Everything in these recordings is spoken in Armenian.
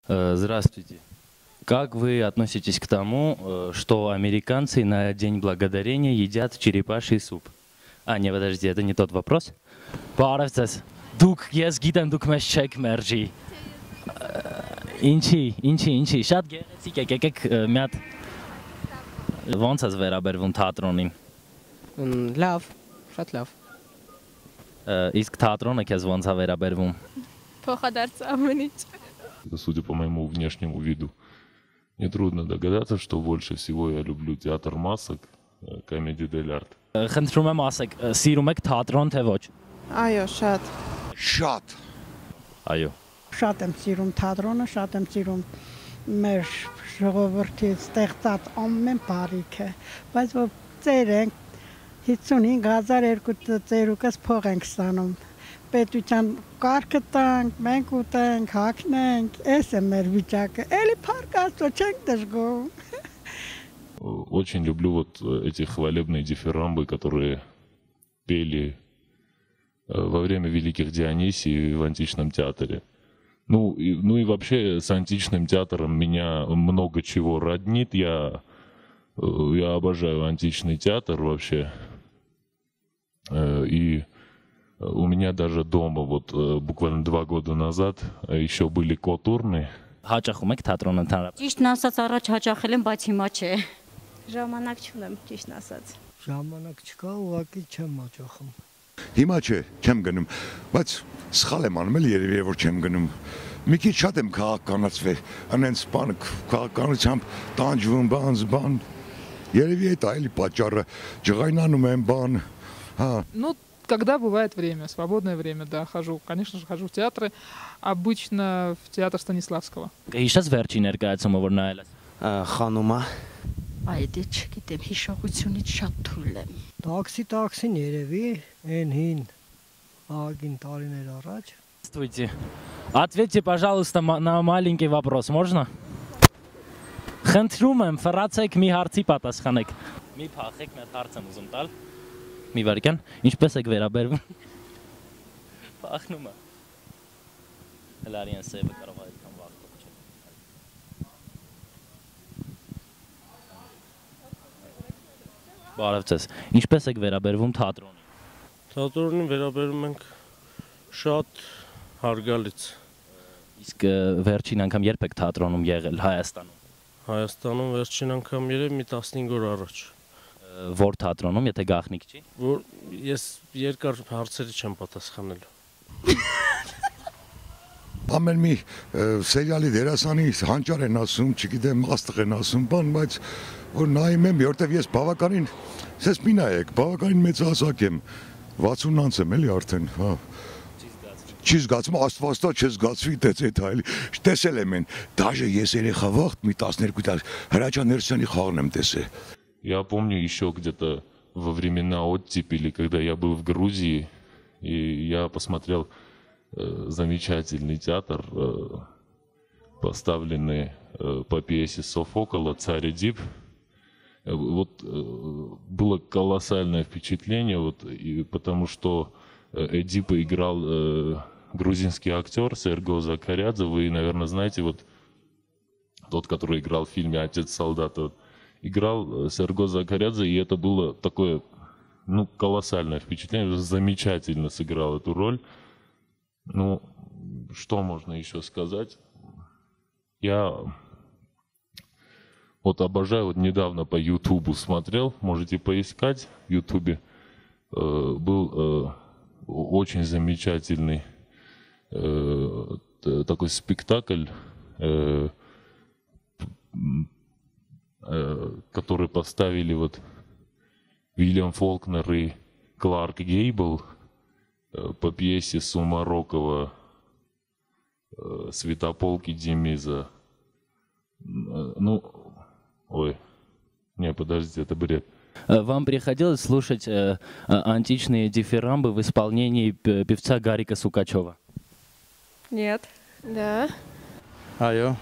Здравствуйте. Как вы относитесь к тому, что американцы на День Благодарения едят черепаший суп? Не, подожди, это не тот вопрос. Բարև Դուք ես գիտեմ դուք մեզ չեք մերժի։ Ինչի, շատ գեղեցիկ եք, եկեք մի հատ ոնց ես վերաբերվում թատրոնին։ Լավ, շատ լավ։ Իսկ թատրոնը քեզ ոնց է վերաբերվում։ Փոխադարձ ամեն ինչ։ Судя по моему внешнему виду, нетрудно догадаться, что больше всего я люблю театр масок, Comedy dell'Art. Խնդրում եմ ասեք, սիրում եք թատրոն թե ոչ։ Այո, շատ։ Շատ։ Այո։ Շատ եմ սիրում թատրոնը, շատ եմ սիրում մեր ժողովրդի ստեղծած ամեն բարիքը, բայց որ ծերենք 55,000 ծերուկս փող ենք ստանում։ Պետության կարգը տանք, մենք ուտենք, հագնենք, էս է մեր վիճակը։ Էլի փառք Աստծո չենք դժգոհում։ Очень люблю вот эти хвалебные дифирамбы, которые пели во время Великих Дионисий в античном театре. Ну и вообще с античным театром меня много чего роднит. Я обожаю античный театр вообще. И у меня даже дома вот буквально 2 года назад еще были կոտուրны. Հաճախում եք թատրոն ընդհանրապես։ Ճիշտն ասած առաջ հաճախել եմ, բայց հիմա չէ։ Ժամանակ չունեմ, ճիշտն ասած։ Ժամանակ չկա, ուղղակի չեմ հաճախում։ Հիմա չէ, չեմ գնում, բայց սխալ եմ անում, երևի որ չեմ գնում։ Մի քիչ շատ եմ քաղաքականացվել, անենց բան քաղաքականությամբ տանջվում, բան։ Երևի այդ այլի պատճառը, ջղայնանում եմ, բան, հա։ Ну, когда бывает время, свободное время, да, хожу. Конечно же, хожу в театры. Обычно в театр Станиславского. Հիշած վերջին ներկայացումը որ նայել ես։ Խանումա։ Այդ չգիտեմ, հիշողությունից շատ թույլ եմ։ Տաքսին երևի, այն հին ագին տարիներ առաջ։ Здравствуйте. Ответьте, пожалуйста, на маленький вопрос, можно? Խնդրում եմ, ֆրացեք մի հարցի պատասխանեք։ Մի փախեք, մի հատ հարց եմ ուզում տալ։ Մի վարքան, ինչպես եք վերաբերվում։ Փախնում է։ Հլարիան սևը կարող է այդքան վախտող չէ։ Բարև ձեզ։ Ինչպես եք վերաբերվում թատրոնին։ Թատրոնին վերաբերում ենք շատ հարգալից։ Իսկ վերջին անգամ երբ եք թատրոնում եղել Հայաստանում։ Հայաստանում վերջին անգամ երև մի 15 օր առաջ։ Որ թատրոնում, եթե գաղտնիք չի։ Որ ես երկար հարցերի չեմ պատասխանելու։ Ամեն մի սերիալի դերասանի հանճար են ասում, չգիտեմ, աստղ են ասում, բան, բայց որ նայում եմ, որտեվ ես բավականին, սես մի նայեք, բավականին մեծ հասակ եմ, 60 անց եմ էլի արդեն, հա։ Չի զգացում, աստվածտա չզգացվի տեց այդ այլի, տեսել եմ են, դաժե ես երեխա վաղտ մի 12 տար Հրաչյա Ներսյանի խաղն եմ տեսել։ Я помню еще где-то во времена оттепели, когда я был в Грузии, и я посмотрел замечательный театр, поставленный по пьесе Софокла «Царь Эдип». Вот было колоссальное впечатление, вот, потому что Эдипа играл грузинский актер Серго Закарядзе. Вы, наверное, знаете, вот тот, который играл в фильме «Отец солдата». Играл Серго Закарядзе, и это было такое, ну, колоссальное впечатление. Замечательно сыграл эту роль. Ну, что можно еще сказать? Я вот обожаю, вот недавно по Ютубу смотрел, можете поискать в Ютубе. Был очень замечательный такой спектакль, который поставили вот Уильям Фолкнер и Кларк Гейбл по пьесе Сумарокова «Святополки Демиза». Ну, ой, не, подождите, это бред. Вам приходилось слушать античные дифирамбы в исполнении певца Гарика Сукачева? Нет. Да. Алло.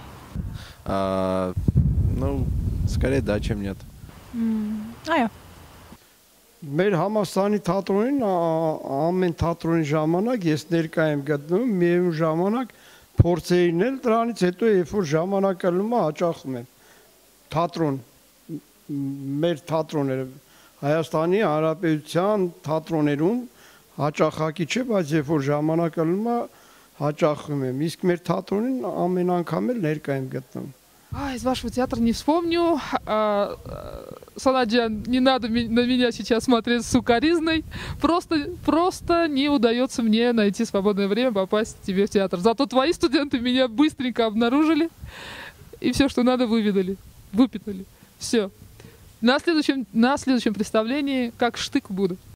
Ну, скорее да, чем нет. Այո։ Մեր համաստանի թատրոնին ամեն թատրոնի ժամանակ ես ներկա եմ գտնում, միևնույն ժամանակ փորձերին էլ դրանից հետո երբ որ ժամանակը լնում է հաճախում եմ թատրոն մեր թատրոնները Հայաստանի Հանրապետության թատրոներում հաճախակի չէ, բայց երբ որ ժամանակը լնում է հաճախում եմ, իսկ մեր թատրոնին ամեն անգամ էլ ներկա եմ գտնում։ Из вашего театра не вспомню. Санаджан, не надо на меня сейчас смотреть сукаризной. Просто не удается мне найти свободное время попасть к тебе в театр. Зато твои студенты меня быстренько обнаружили и все, что надо, выпитали. Все. На следующем представлении как штык буду.